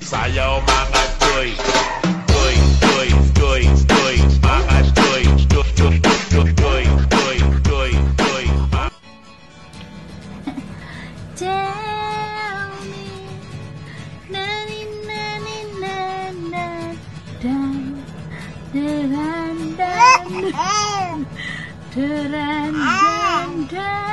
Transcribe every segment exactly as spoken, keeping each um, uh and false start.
Sayaw mga joy, joy, joy, joy, joy, mga joy, joy, joy, joy, joy, joy, joy, joy, mga... Tell me, nani nani nana, dan, dan, dan, dan, dan, dan.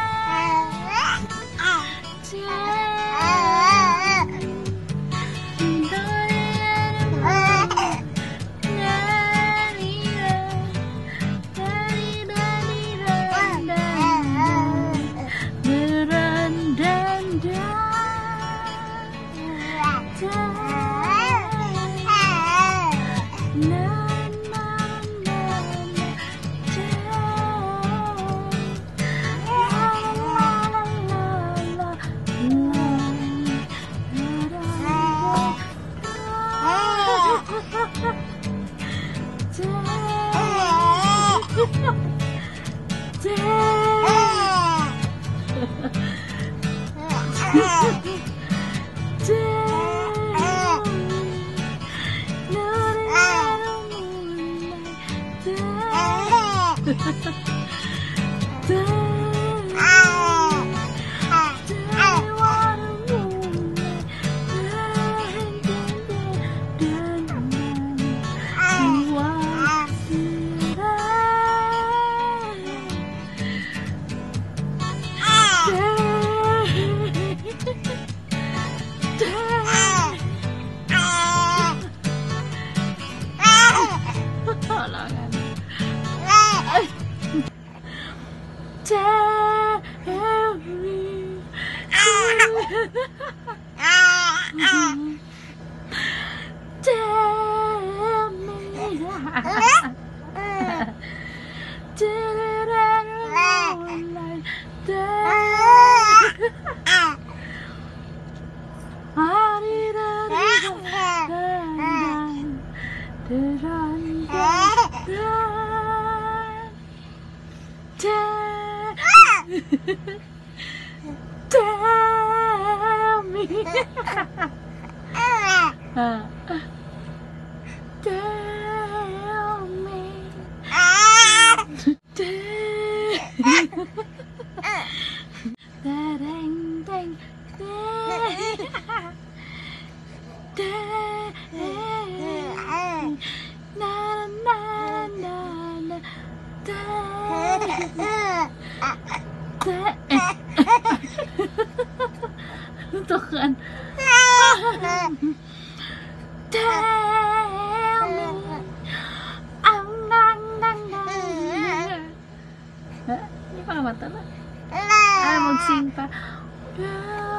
Tell me. Tell me. Dang dang dang. Na na na na. Itu kan. Tell me. Ang nang nang nang. Ini pa mata na. Ah, mag-sing pa.